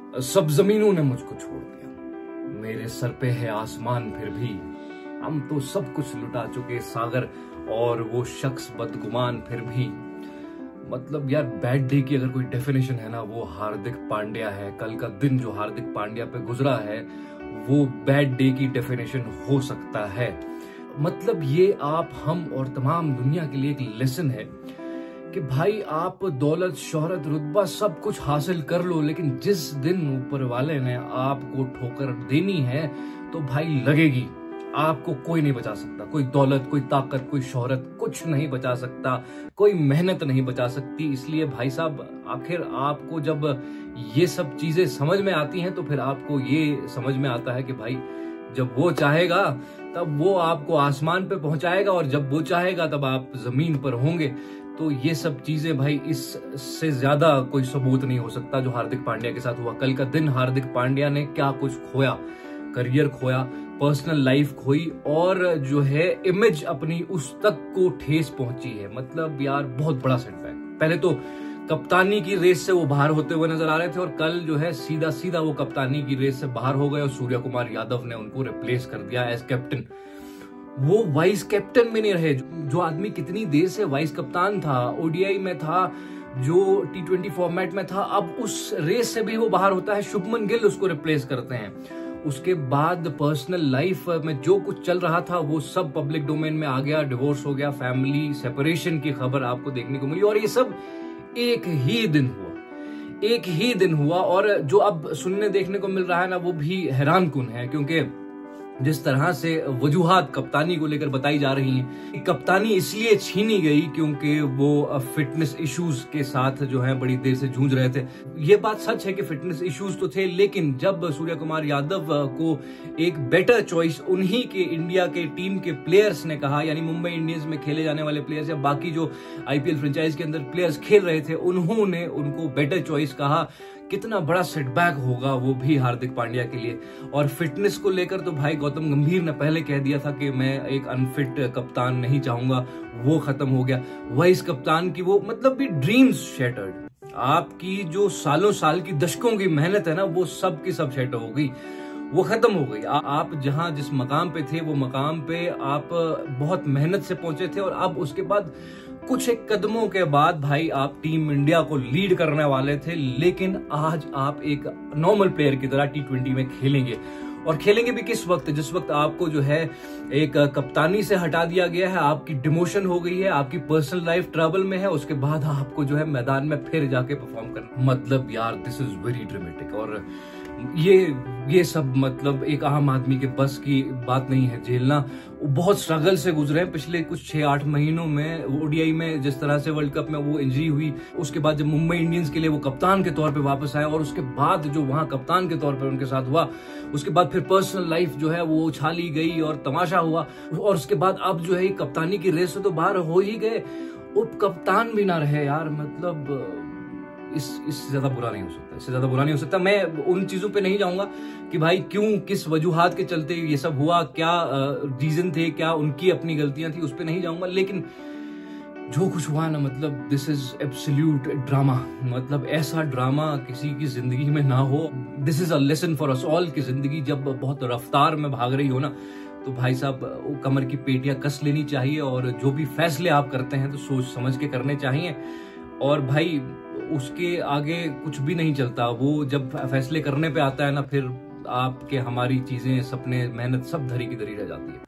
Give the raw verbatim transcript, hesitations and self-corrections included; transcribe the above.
सब जमीनों ने मुझको छोड़ दिया, मेरे सर पे है आसमान फिर भी, हम तो सब कुछ लुटा चुके सागर और वो शख्स बदगुमान फिर भी। मतलब यार बैड डे की अगर कोई डेफिनेशन है ना वो हार्दिक पांड्या है। कल का दिन जो हार्दिक पांड्या पे गुजरा है वो बैड डे की डेफिनेशन हो सकता है। मतलब ये आप हम और तमाम दुनिया के लिए एक लेसन है कि भाई आप दौलत शोहरत रुतबा सब कुछ हासिल कर लो, लेकिन जिस दिन ऊपर वाले ने आपको ठोकर देनी है तो भाई लगेगी। आपको कोई नहीं बचा सकता, कोई दौलत, कोई ताकत, कोई शोहरत कुछ नहीं बचा सकता, कोई मेहनत नहीं बचा सकती। इसलिए भाई साहब आखिर आपको जब ये सब चीजें समझ में आती हैं तो फिर आपको ये समझ में आता है कि भाई जब वो चाहेगा तब वो आपको आसमान पे पहुंचाएगा और जब वो चाहेगा तब आप जमीन पर होंगे। तो ये सब चीजें भाई इससे ज्यादा कोई सबूत नहीं हो सकता जो हार्दिक पांड्या के साथ हुआ। कल का दिन हार्दिक पांड्या ने क्या कुछ खोया, करियर खोया, पर्सनल लाइफ खोई और जो है इमेज अपनी उस तक को ठेस पहुंची है। मतलब यार बहुत बड़ा सेटबैक। पहले तो कप्तानी की रेस से वो बाहर होते हुए नजर आ रहे थे और कल जो है सीधा सीधा वो कप्तानी की रेस से बाहर हो गए और सूर्य कुमार यादव ने उनको रिप्लेस कर दिया एज कैप्टन। वो वाइस कैप्टन भी नहीं रहे। जो आदमी कितनी देर से वाइस कप्तान था, ओडीआई में था, जो टी ट्वेंटी फॉर्मेट में था, अब उस रेस से भी वो बाहर होता है। शुभमन गिल उसको रिप्लेस करते हैं। उसके बाद पर्सनल लाइफ में जो कुछ चल रहा था वो सब पब्लिक डोमेन में आ गया। डिवोर्स हो गया, फैमिली सेपरेशन की खबर आपको देखने को मिली और ये सब एक ही दिन हुआ, एक ही दिन हुआ। और जो अब सुनने देखने को मिल रहा है ना वो भी हैरानकुन है, क्योंकि जिस तरह से वजूहात कप्तानी को लेकर बताई जा रही हैं, कप्तानी इसलिए छीनी गई क्योंकि वो फिटनेस इश्यूज के साथ जो है बड़ी देर से जूझ रहे थे। ये बात सच है कि फिटनेस इश्यूज तो थे, लेकिन जब सूर्य कुमार यादव को एक बेटर चॉइस उन्हीं के इंडिया के टीम के प्लेयर्स ने कहा, यानी मुंबई इंडियंस में खेले जाने वाले प्लेयर्स या बाकी जो आईपीएल फ्रेंचाइज के अंदर प्लेयर्स खेल रहे थे, उन्होंने उनको बेटर चॉइस कहा। कितना बड़ा सेटबैक होगा वो भी हार्दिक पांड्या के लिए। और फिटनेस को लेकर तो भाई गौतम गंभीर ने पहले कह दिया था कि मैं एक अनफिट कप्तान नहीं चाहूंगा, वो खत्म हो गया। वाइस कप्तान की वो मतलब भी ड्रीम्स शैटर्ड। आपकी जो सालों साल की दशकों की मेहनत है ना वो सब की सब शैटर हो गई, वो खत्म हो गई। आ, आप जहां जिस मकाम पे थे वो मकाम पे आप बहुत मेहनत से पहुंचे थे और अब उसके बाद कुछ एक कदमों के बाद भाई आप टीम इंडिया को लीड करने वाले थे, लेकिन आज आप एक नॉर्मल प्लेयर की तरह टी ट्वेंटी में खेलेंगे। और खेलेंगे भी किस वक्त? जिस वक्त आपको जो है एक कप्तानी से हटा दिया गया है, आपकी डिमोशन हो गई है, आपकी पर्सनल लाइफ ट्रबल में है, उसके बाद आपको जो है मैदान में फिर जाके परफॉर्म करना। मतलब यार दिस इज वेरी ड्रामेटिक। और ये ये सब मतलब एक आम आदमी के बस की बात नहीं है झेलना। बहुत स्ट्रगल से गुजरे हैं पिछले कुछ छह आठ महीनों में। ओडीआई में जिस तरह से वर्ल्ड कप में वो इंजरी हुई, उसके बाद जब मुंबई इंडियंस के लिए वो कप्तान के तौर पे वापस आए और उसके बाद जो वहां कप्तान के तौर पे उनके साथ हुआ, उसके बाद फिर पर्सनल लाइफ जो है वो उछाली गई और तमाशा हुआ। और उसके बाद अब जो है कप्तानी की रेस से तो बाहर हो ही गए, उप कप्तान भी ना रहे यार। मतलब इस इससे ज्यादा बुरा नहीं हो सकता, इससे ज्यादा बुरा नहीं हो सकता। मैं उन चीजों पे नहीं जाऊंगा कि भाई क्यों, किस वजूहात के चलते ये सब हुआ, क्या रीजन थे, क्या उनकी अपनी गलतियां थी, उस पे नहीं जाऊंगा। लेकिन जो कुछ हुआ ना, मतलब दिस इज एब्सोल्यूट ड्रामा। मतलब ऐसा ड्रामा किसी की जिंदगी में ना हो। This is a lesson for us all की जिंदगी जब बहुत रफ्तार में भाग रही हो ना तो भाई साहब कमर की पेटियां कस लेनी चाहिए और जो भी फैसले आप करते हैं तो सोच समझ के करने चाहिए। और भाई उसके आगे कुछ भी नहीं चलता। वो जब फैसले करने पे आता है ना फिर आपके हमारी चीजें, सपने, मेहनत सब धरी की धरी रह जाती है।